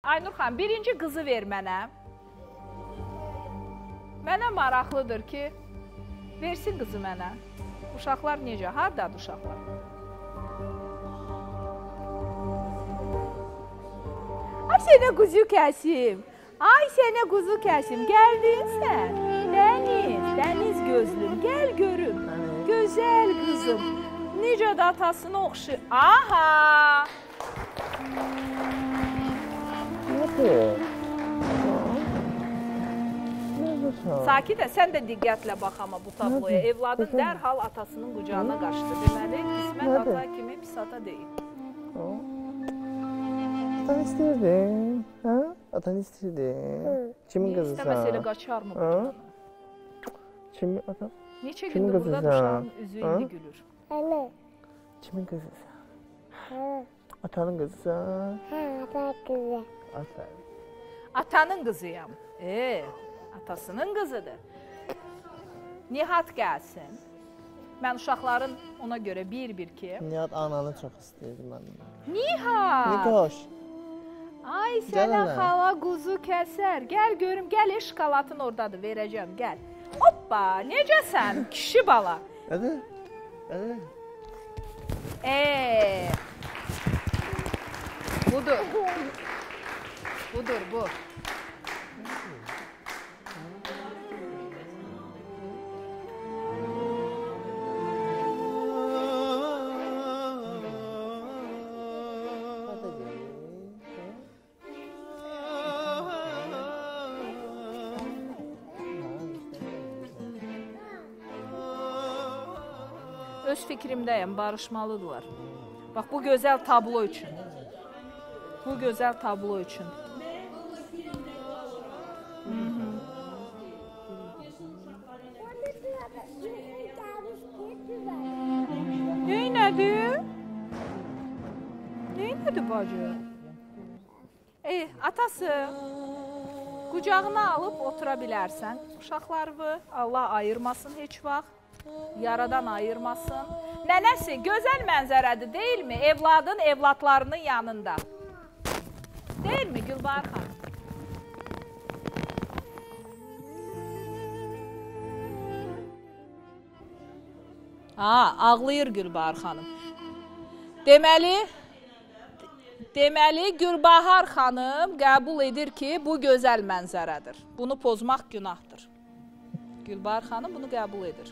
Aynur xanım, birinci qızı ver mənə. Mənə maraqlıdır ki, versin qızı mənə. Uşaqlar necə? Hardadır uşaqlar? Ay sənə quzu kəsim. Ay sənə quzu kəsim. Gəldin sən. Dəniz gözlüm. Gəl görüm. Gözəl qızım. Necə də atasına oxşu. Aha! Sakitə, sən də diqqətlə bax ama bu tabloya. Evladın dərhal atasının qucağına qaçdı. Deməli, qismət ata kimi pis ata deyil. Atan istəyirdin, hə? Atan istəyirdin. Kimin qızısan? İstəməsə elə qaçar mı bu? Kimin atan? Neçə gündür burada uşağın üzü indi gülür. Anne. Kimin qızısan? Hə. Atanın qızısan? Hə, ata qızı. Aferin. Atanın qızıyam. Atasının qızıdır. Nihat gəlsin. Mən uşaqların ona görə bir ki. Nihat ananı çox istəyirdim mən. Nihat! Nikoş. Ay sənə xala quzu kəsər. Gəl görüm, gəl şokoladın oradadır, verəcəm, gəl. Hoppa, necəsən, kişi bala? Ədə? Ədə? Budur. Budur, bu. Öz fikrimdəyəm, barışmalıdırlar. Bax, bu gözəl tablo üçün. Bu gözəl tablo üçün. Neynədir? Neynədir bacı? Atası, qucağına alıb otura bilərsən. Uşaqlarını Allah ayırmasın heç vaxt. Yaradan ayırmasın. Nənəsi, gözəl mənzərədir, deyilmi? Evladın evladlarının yanında. Deyilmi Gülbahar xanım? Ağlayır Gülbahar xanım. Deməli Gülbahar xanım qəbul edir ki, bu gözəl mənzərədir. Bunu pozmaq günahdır. Gülbahar xanım bunu qəbul edir.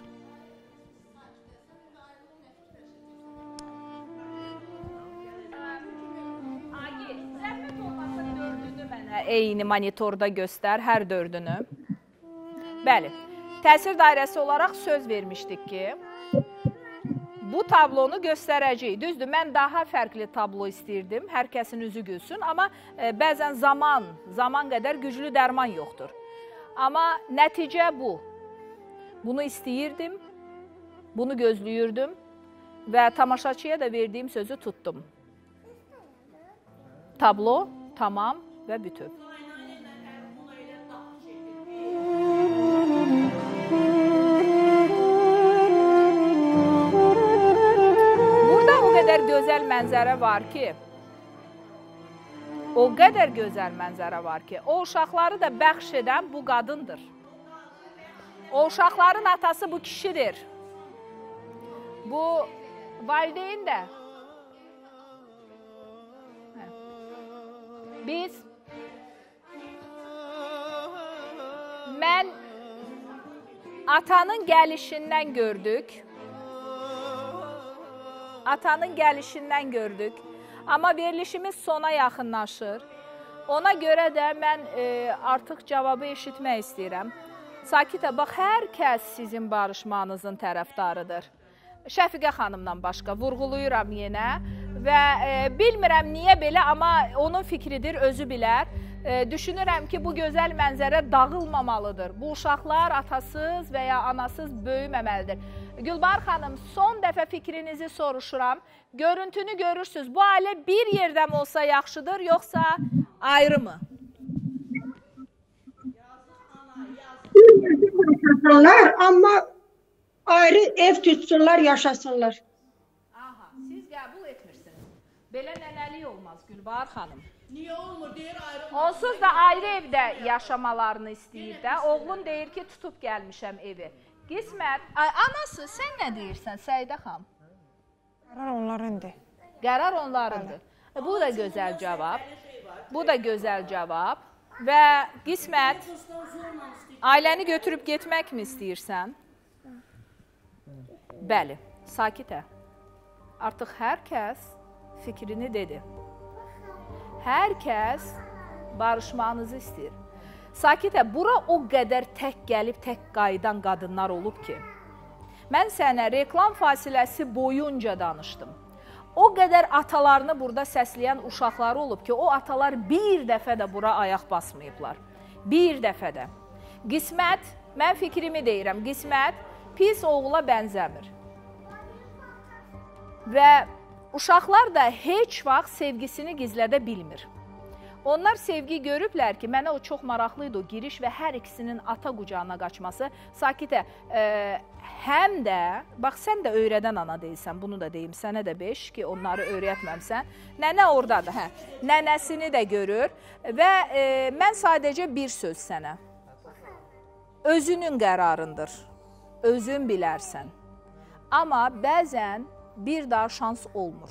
Eyni monitorda göstər, hər dördünü. Bəli, təsir dairəsi olaraq söz vermişdik ki, bu tablonu göstərəcəyik. Düzdür, mən daha fərqli tablo istəyirdim, hər kəsin üzü gülsün, amma bəzən zaman qədər güclü dərman yoxdur. Amma nəticə bu. Bunu istəyirdim, bunu gözləyirdim və tamaşaçıya da verdiyim sözü tutdum. Tablo tamam və bütöv. Burada o qədər gözəl mənzərə var ki, o uşaqları da bəxş edən bu qadındır. O uşaqların atası bu kişidir. Bu valideyn də. Mən atanın gəlişindən gördük. Amma verilişimiz sona yaxınlaşır. Ona görə də mən artıq cavabı eşitmək istəyirəm. Sakitə, bax, hər kəs sizin barışmanızın tərəfdarıdır. Şəfiqə xanımdan başqa vurğuluyuram yenə və bilmirəm niyə belə, amma onun fikridir, özü bilər. Düşünürəm ki, bu gözəl mənzərə dağılmamalıdır. Bu uşaqlar atasız və ya anasız böyüməməlidir. Gülbahar xanım, son dəfə fikrinizi soruşuram. Görüntünü görürsünüz. Bu ailə bir yerdə mi olsa yaxşıdır, yoxsa ayrı mı? Yaşasınlar, amma ayrı ev tutsunlar, yaşasınlar. Aha, siz qəbul etmirsiniz. Belə nənəlik olmaz Gülbahar xanım. Niyə olmur deyir ayrı. Onsuz da ayrı evdə yaşamalarını istəyir də. Oğlun deyir ki, tutub gəlmişəm evi. Qismət, anası sən nə deyirsən Səidə xanım? Qərar onlarındır. Qərar onlarındır. Bu da gözəl cavab. Bu da gözəl cavab. Və Qismət, ailəni götürüb getməkmi istəyirsən? Bəli, sakitə. Artıq hər kəs fikrini dedi. Hər kəs barışmağınızı istəyir. Sakitə, bura o qədər tək gəlib, tək qayıdan qadınlar olub ki, mən sənə reklam fasiləsi boyunca danışdım. O qədər atalarını burada səsləyən uşaqları olub ki, o atalar bir dəfə də bura ayaq basmayıblar. Bir dəfə də. Qismət, mən fikrimi deyirəm, Qismət pis oğula bənzəmir. Və uşaqlar da heç vaxt sevgisini gizlədə bilmir. Onlar sevgi görüblər ki, mənə o çox maraqlıydı o giriş və hər ikisinin ata qucağına qaçması. Sakitə, həm də, bax sən də öyrədən ana deyilsən, bunu da deyim, sənə də 5 ki, onları öyrətməmsən. Nənə oradadır, hə, nənəsini də görür və mən sadəcə bir söz sənə. Özünün qərarındır, özün bilərsən. Amma bəzən bir daha şans olmur.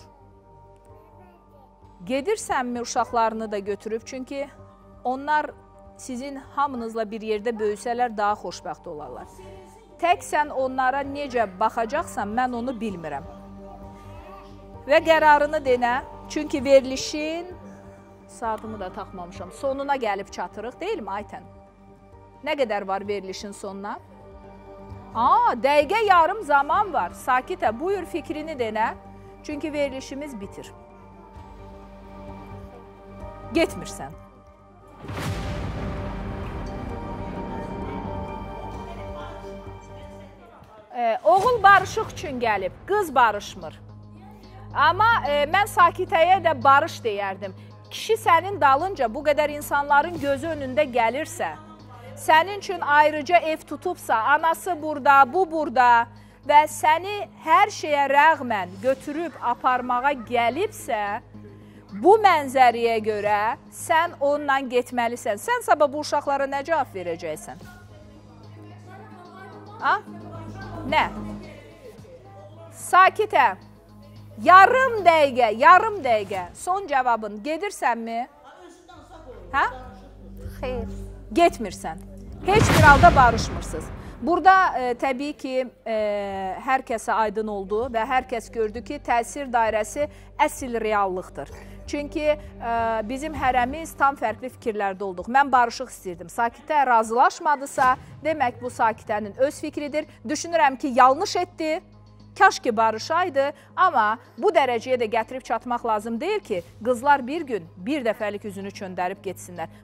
Gedirsənmi uşaqlarını da götürüb, çünki onlar sizin hamınızla bir yerdə böyüsələr daha xoşbəxt olarlar. Tək sən onlara necə baxacaqsan, mən onu bilmirəm. Və qərarını denə, çünki verilişin, saatımı da taxmamışam, sonuna gəlib çatırıq, deyil mi Aytən? Nə qədər var verilişin sonuna? Dəqiqə yarım zaman var. Sakitə, buyur fikrini denə, çünki verilişimiz bitir. Getmirsən. Oğul barışıq üçün gəlib, qız barışmır. Amma mən Sakitəyə də barış deyərdim. Kişi sənin dalınca bu qədər insanların gözü önündə gəlirsə, sənin üçün ayrıca ev tutubsa, anası burada, bu burada və səni hər şeyə rəğmən götürüb aparmağa gəlibsə, bu mənzəriyə görə sən onunla getməlisən. Sən sabah bu uşaqlara nə cavab verəcəksən? Nə? Sakitə, yarım dəqiqə, son cavabın, gedirsənmi? Xeyr. Getmirsən. Heç bir halda barışmırsınız. Burada təbii ki, hər kəsə aydın oldu və hər kəs gördü ki, təsir dairəsi əsl reallıqdır. Çünki bizim hərəmiz tam fərqli fikirlərdə olduq. Mən barışıq istəyirdim. Sakitə razılaşmadısa, demək bu Sakitənin öz fikridir. Düşünürəm ki, yanlış etdi. Kaş ki barışaydı, amma bu dərəcəyə də gətirib çatmaq lazım deyil ki, qızlar bir gün bir dəfəlik üzünü çöndərib getsinlər.